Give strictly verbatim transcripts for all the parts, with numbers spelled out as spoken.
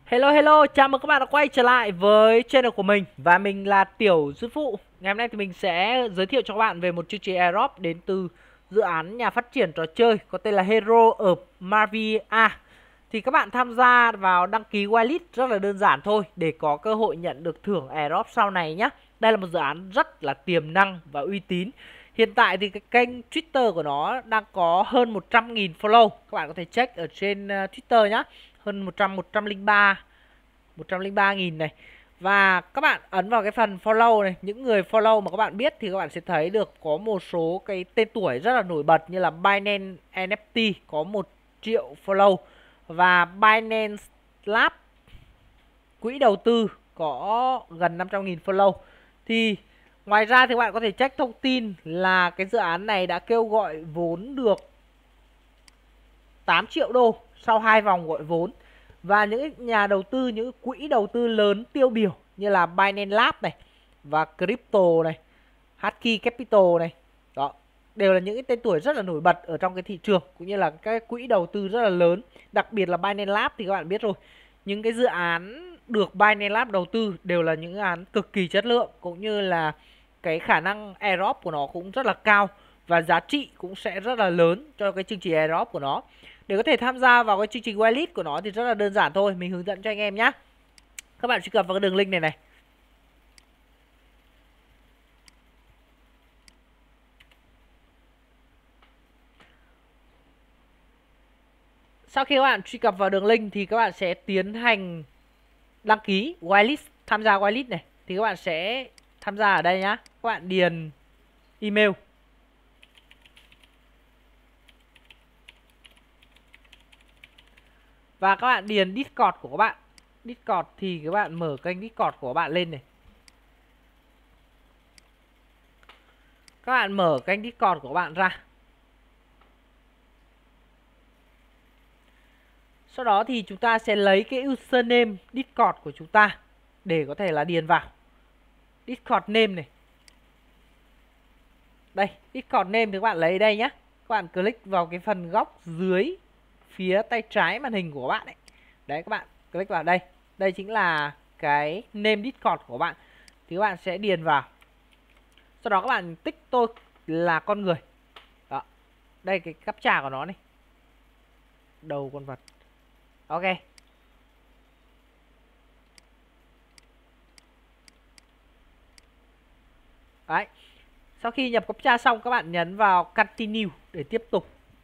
Hello hello, chào mừng các bạn đã quay trở lại với channel của mình. Và mình là Tiểu Sư Phụ. Ngày hôm nay thì mình sẽ giới thiệu cho các bạn về một chương trình airdrop đến từ dự án nhà phát triển trò chơi có tên là Hero of Marvia. Thì các bạn tham gia vào đăng ký whitelist rất là đơn giản thôi, để có cơ hội nhận được thưởng airdrop sau này nhé. Đây là một dự án rất là tiềm năng và uy tín. Hiện tại thì cái kênh Twitter của nó đang có hơn một trăm nghìn follow. Các bạn có thể check ở trên uh, Twitter nhé. Hơn một trăm, một trăm lẻ ba một trăm lẻ ba nghìn này. Và các bạn ấn vào cái phần follow này, những người follow mà các bạn biết thì các bạn sẽ thấy được có một số cái tên tuổi rất là nổi bật, như là Binance en ép tê có một triệu follow, và Binance Lab, quỹ đầu tư, có gần năm trăm nghìn follow. Thì ngoài ra thì các bạn có thể check thông tin là cái dự án này đã kêu gọi vốn được tám triệu đô sau hai vòng gọi vốn. Và những nhà đầu tư, những quỹ đầu tư lớn tiêu biểu như là Binance Lab này và Crypto này, Haki Capital này, đó đều là những cái tên tuổi rất là nổi bật ở trong cái thị trường, cũng như là các quỹ đầu tư rất là lớn. Đặc biệt là Binance Lab thì các bạn biết rồi, những cái dự án được Binance Lab đầu tư đều là những dự án cực kỳ chất lượng, cũng như là cái khả năng airdrop của nó cũng rất là cao, và giá trị cũng sẽ rất là lớn cho cái chương trình airdrop của nó. Để có thể tham gia vào cái chương trình whitelist của nó thì rất là đơn giản thôi, mình hướng dẫn cho anh em nhé. Các bạn truy cập vào cái đường link này này. Sau khi các bạn truy cập vào đường link thì các bạn sẽ tiến hành đăng ký whitelist, tham gia whitelist này. Thì các bạn sẽ tham gia ở đây nhá. Các bạn điền email, và các bạn điền Discord của các bạn. Discord thì các bạn mở kênh Discord của các bạn lên này. Các bạn mở kênh Discord của các bạn ra. Sau đó thì chúng ta sẽ lấy cái username Discord của chúng ta để có thể là điền vào. Discord name này. Đây, Discord name thì các bạn lấy đây nhé. Các bạn click vào cái phần góc dưới phía tay trái màn hình của các bạn ấy. Đấy, các bạn click vào đây. Đây chính là cái name Discord của bạn. Thì các bạn sẽ điền vào. Sau đó các bạn tích tôi là con người. Đó. Đây cái captcha của nó này. Đầu con vật. Ok. Đấy. Sau khi nhập captcha xong, các bạn nhấn vào continue để tiếp tục.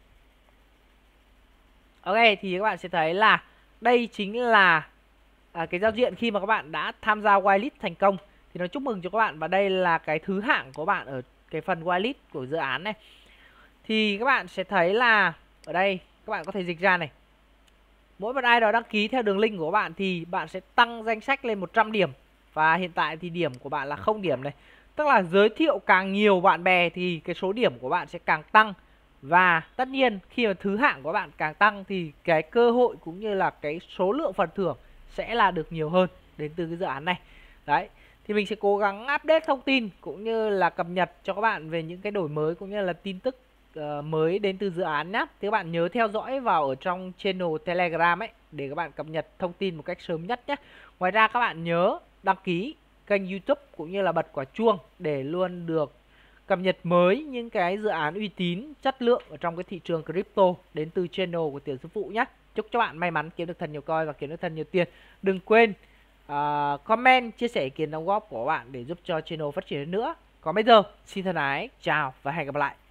Ok, thì các bạn sẽ thấy là đây chính là à, cái giao diện khi mà các bạn đã tham gia whitelist thành công. Thì nó chúc mừng cho các bạn, và đây là cái thứ hạng của bạn ở cái phần whitelist của dự án này. Thì các bạn sẽ thấy là ở đây các bạn có thể dịch ra này. Mỗi một ai đó đăng ký theo đường link của bạn thì bạn sẽ tăng danh sách lên một trăm điểm. Và hiện tại thì điểm của bạn là không điểm này. Tức là giới thiệu càng nhiều bạn bè thì cái số điểm của bạn sẽ càng tăng. Và tất nhiên khi mà thứ hạng của bạn càng tăng thì cái cơ hội cũng như là cái số lượng phần thưởng sẽ là được nhiều hơn đến từ cái dự án này. Đấy, thì mình sẽ cố gắng update thông tin cũng như là cập nhật cho các bạn về những cái đổi mới cũng như là tin tức uh, mới đến từ dự án nhé. Thì các bạn nhớ theo dõi vào ở trong channel Telegram ấy để các bạn cập nhật thông tin một cách sớm nhất nhé. Ngoài ra các bạn nhớ đăng ký kênh YouTube cũng như là bật quả chuông để luôn được cập nhật mới những cái dự án uy tín, chất lượng ở trong cái thị trường crypto đến từ channel của Tiểu Sư Phụ nhé. Chúc cho bạn may mắn kiếm được thật nhiều coin và kiếm được thật nhiều tiền. Đừng quên uh, comment, chia sẻ ý kiến đóng góp của bạn để giúp cho channel phát triển hơn nữa. Còn bây giờ, xin thân ái, chào và hẹn gặp lại.